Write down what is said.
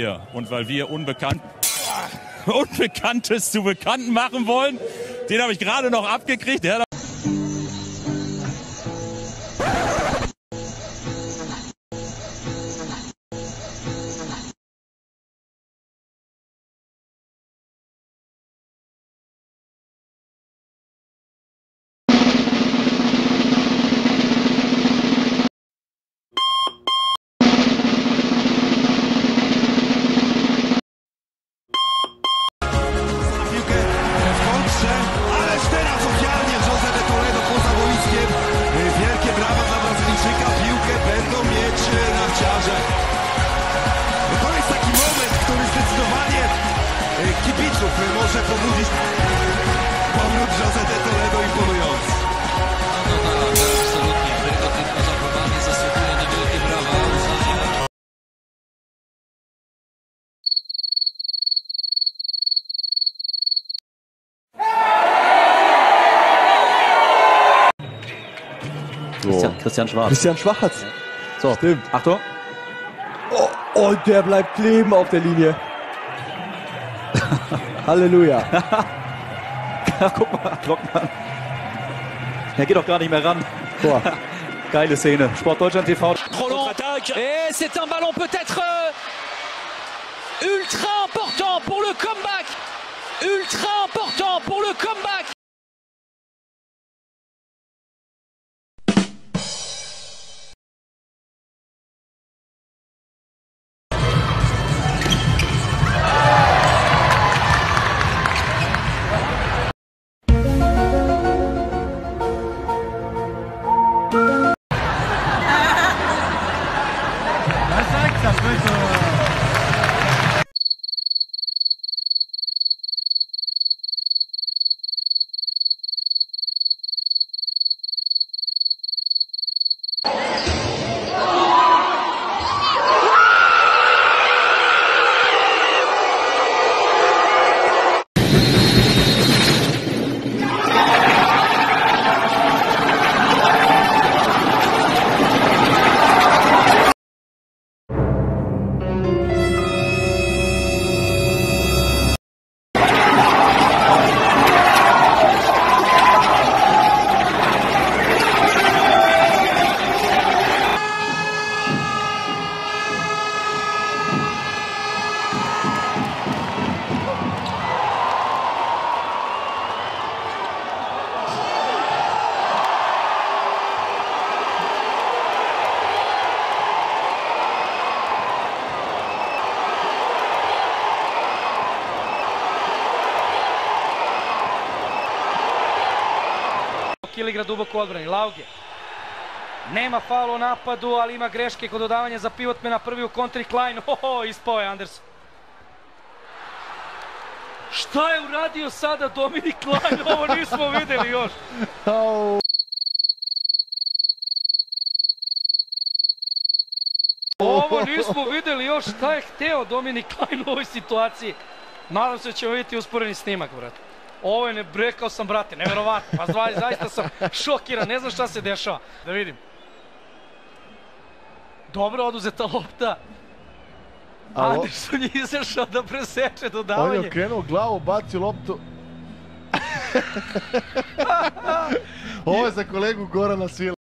wir und weil wir Unbekanntes zu Bekannten machen wollen. Den habe ich gerade noch abgekriegt. Der Ależ teraz ofiarnie José de Toledo poza boiskiem. Wielkie brawa dla Brazylijczyka. Piłkę będą mieć narciarze. To jest taki moment, który zdecydowanie kibiców może pobudzić. Powrót José de Toledo imponujący. No tak, absolutnie. Wiarygodne zachowanie zasługuje na wielkie brawa. Christian Schwarz. Christian Schwarz. So, stimmt. Achtung. Oh, und der bleibt kleben auf der Linie. Halleluja. Guck mal, Glockmann. Er geht doch gar nicht mehr ran. Boah. Geile Szene. Sport Deutschland TV. Trop long. Et c'est un ballon peut-être ultra important pour le comeback. Ultra important pour le comeback. Igra duboko u odbrani, Lauge. Nema faula u napadu, ali ima greške kod dodavanja za pivotmena, prvi u kontri Klein. Oho, ispao je Anderson. Šta je uradio sada Dominik Klein? Ovo nismo videli još. Ovo nismo videli još. Šta je hteo Dominik Klein u ovoj situaciji? Nadam se da ćemo vidjeti usporeni snimak, brate. Ovo je, rekao sam, brate, neverovatno. Pa zaista sam šokiran, ne znam šta se dešava. Da vidim. Dobro oduzeta lopta. Anderson je izašao da preseče dodavanje. On je okrenuo glavu, bacio loptu. Ovo je za kolegu Gorana Svila.